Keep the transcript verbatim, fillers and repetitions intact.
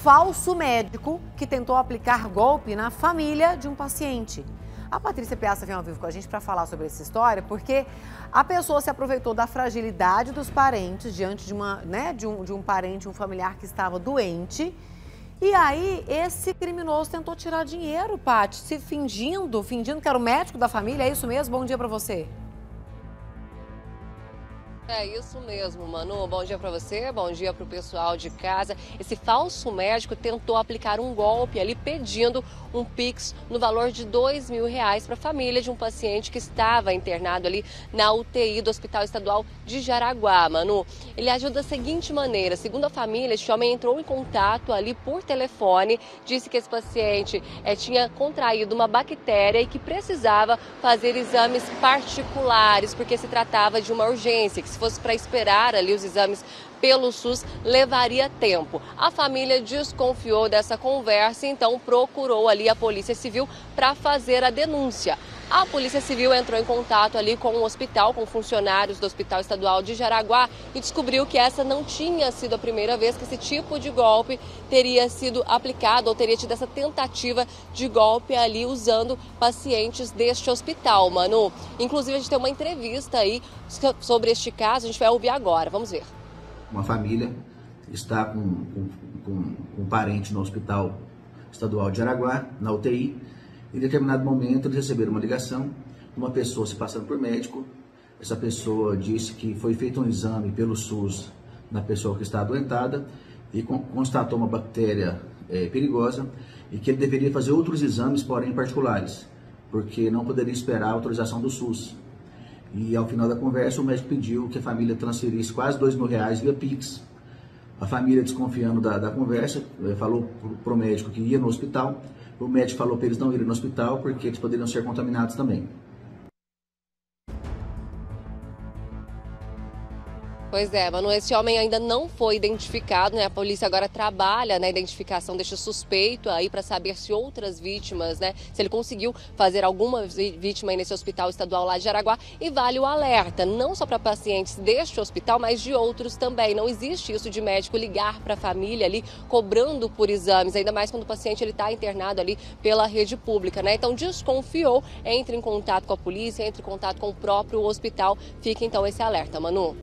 falso médico que tentou aplicar golpe na família de um paciente. A Patrícia Piazza vem ao vivo com a gente para falar sobre essa história, porque a pessoa se aproveitou da fragilidade dos parentes diante de, uma, né, de, um, de um parente, um familiar que estava doente. E aí, esse criminoso tentou tirar dinheiro, Paty, se fingindo, fingindo que era o médico da família. É isso mesmo? Bom dia para você. É isso mesmo, Manu. Bom dia para você, bom dia para o pessoal de casa. Esse falso médico tentou aplicar um golpe ali pedindo um Pix no valor de dois mil reais para a família de um paciente que estava internado ali na U T I do Hospital Estadual de Jaraguá, Manu. Ele agiu da seguinte maneira: segundo a família, este homem entrou em contato ali por telefone, disse que esse paciente é, tinha contraído uma bactéria e que precisava fazer exames particulares, porque se tratava de uma urgência, que se fosse para esperar ali os exames pelo SUS, levaria tempo. A família desconfiou dessa conversa e então procurou ali a Polícia Civil para fazer a denúncia. A Polícia Civil entrou em contato ali com o hospital, com funcionários do Hospital Estadual de Jaraguá e descobriu que essa não tinha sido a primeira vez que esse tipo de golpe teria sido aplicado ou teria tido essa tentativa de golpe ali usando pacientes deste hospital, Manu. Inclusive, a gente tem uma entrevista aí sobre este caso, a gente vai ouvir agora. Vamos ver. Uma família está com, com, com, com um parente no Hospital Estadual de Jaraguá, na U T I. Em determinado momento, eles receberam uma ligação de uma pessoa se passando por médico. Essa pessoa disse que foi feito um exame pelo SUS na pessoa que está adoentada e constatou uma bactéria é, perigosa e que ele deveria fazer outros exames, porém particulares, porque não poderia esperar a autorização do SUS. E ao final da conversa, o médico pediu que a família transferisse quase dois mil reais via Pix. A família, desconfiando da, da conversa, falou para o médico que ia no hospital. O médico falou para eles não irem no hospital porque eles poderiam ser contaminados também. Pois é, Manu, esse homem ainda não foi identificado, né? A polícia agora trabalha na identificação deste suspeito aí para saber se outras vítimas, né? Se ele conseguiu fazer alguma vítima aí nesse hospital estadual lá de Jaraguá. E vale o alerta, não só para pacientes deste hospital, mas de outros também. Não existe isso de médico ligar para a família ali cobrando por exames, ainda mais quando o paciente ele está internado ali pela rede pública, né? Então desconfiou, entre em contato com a polícia, entre em contato com o próprio hospital. Fica então esse alerta, Manu.